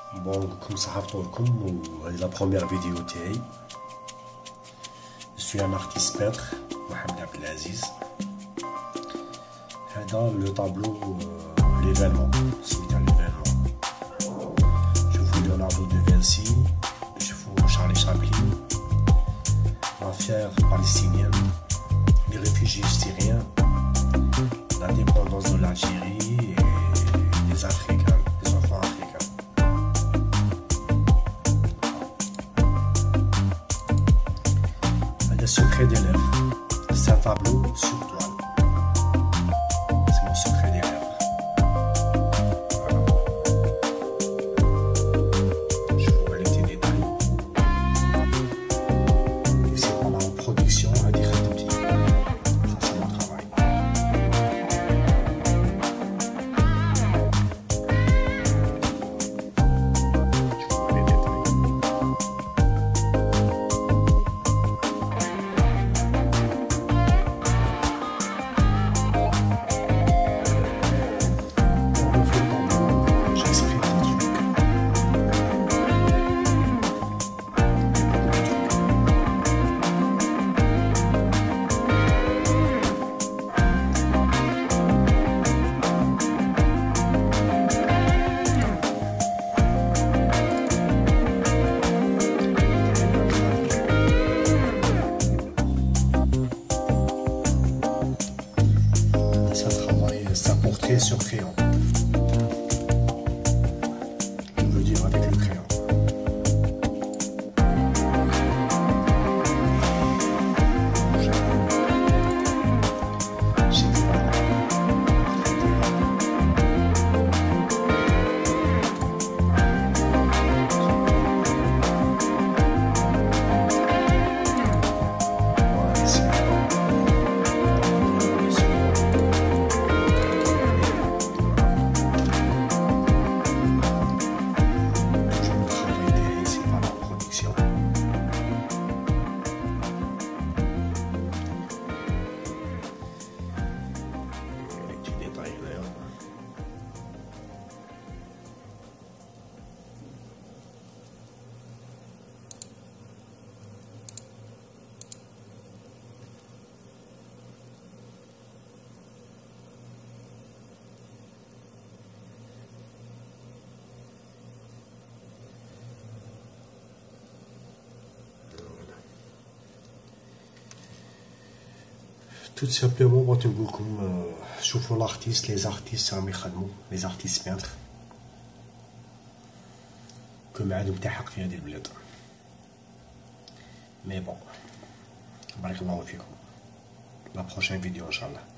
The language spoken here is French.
Bon, comme ça, c'est la première vidéo. Je suis un artiste peintre, Mohamed Abdelaziz. Dans le tableau, l'événement, c'est l'événement. Je vous Leonardo de Vinci, je vous Charlie Chaplin, l'affaire palestinienne, les réfugiés syriens, l'indépendance de l'Algérie et les Africains, les enfants africains. Le secret des lèvres, c'est un tableau sur toile. C'est mon secret des lèvres. Voilà. Je vous mets les détails. Et c'est pendant la production à dire petit. Ça, c'est mon travail. Je vous mets les détails. C'est un portrait sur crayon. Je veux dire avec le crayon. Tout simplement بغيت نقول لكم شوفوا l'artiste, les artistes راهم يخدموا les artistes peintres كل ما عندهم تحق في هذه البلاد. مي بون بارك الله فيكم. لا بروشين فيديو ان شاء الله.